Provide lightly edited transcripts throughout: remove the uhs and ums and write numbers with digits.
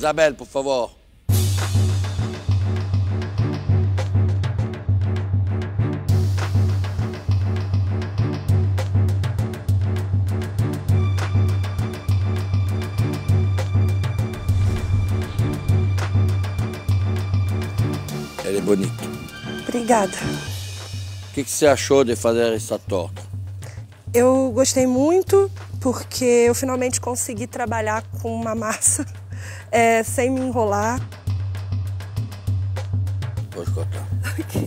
Isabelle, por favor. Ela é bonita. Obrigada. O que você achou de fazer essa torta? Eu gostei muito porque eu finalmente consegui trabalhar com uma massa sem me enrolar. Pode cortar. Ok.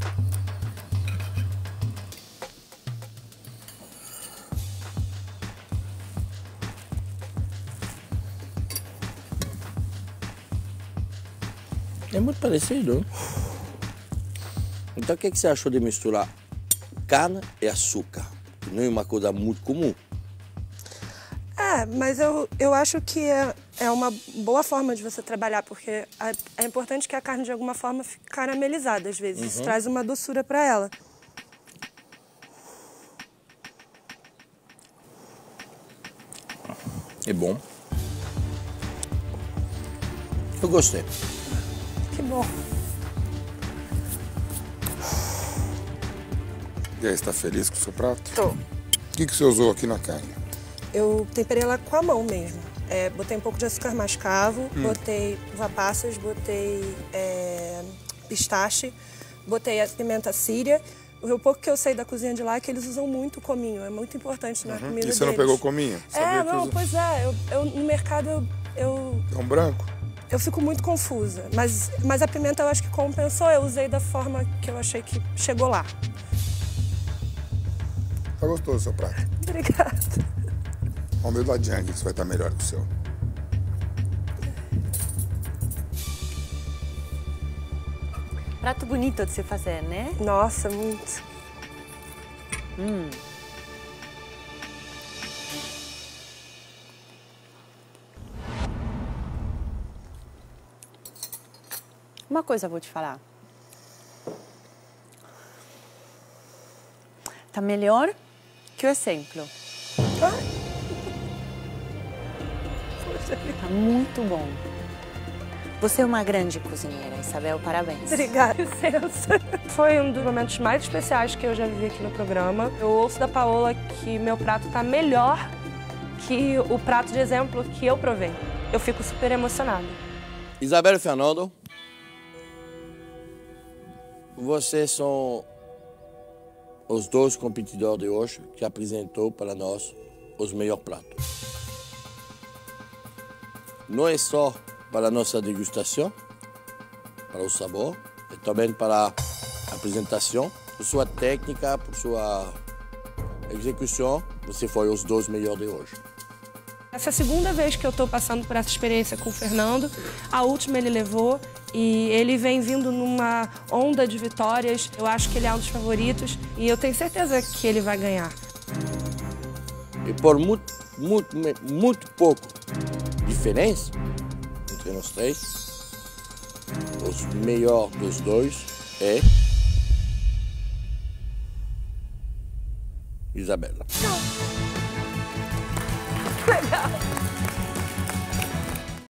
É muito parecido. Então o que você achou de misturar cana e açúcar? Não é uma coisa muito comum. Mas eu acho que é uma boa forma de você trabalhar, porque é importante que a carne de alguma forma fique caramelizada às vezes. Isso traz uma doçura para ela. É bom. Eu gostei. Que bom. E aí, está feliz com o seu prato? Tô. O que você usou aqui na carne? Eu temperei ela com a mão mesmo. Botei um pouco de açúcar mascavo, botei uva passas, botei pistache, botei a pimenta síria. O pouco que eu sei da cozinha de lá é que eles usam muito cominho, é muito importante na comida deles. E você não pegou cominho? Pois é. Eu no mercado, eu É um branco? eu fico muito confusa. Mas a pimenta eu acho que compensou, eu usei da forma que eu achei que chegou lá. Tá gostoso o seu prato. Obrigada. Vamos ver do ladinho aqui, que isso vai estar melhor que o seu. Prato bonito de se fazer, né? Nossa, muito. Uma coisa eu vou te falar. Tá melhor que o exemplo. Tá muito bom. Você é uma grande cozinheira, Isabel, parabéns. Obrigada, licença. Foi um dos momentos mais especiais que eu já vivi aqui no programa. Eu ouço da Paola que meu prato tá melhor que o prato de exemplo que eu provei. Eu fico super emocionada. Isabelle e Fernando, vocês são os dois competidores de hoje que apresentou para nós os melhores pratos. Não é só para a nossa degustação, para o sabor, e também para a apresentação, por sua técnica, por sua execução, você foi os dois melhores de hoje. Essa é a segunda vez que eu estou passando por essa experiência com o Fernando. A última ele levou e ele vem vindo numa onda de vitórias. Eu acho que ele é um dos favoritos e eu tenho certeza que ele vai ganhar. E por muito pouco diferença entre nós três, os melhores dos dois é Isabela. Legal.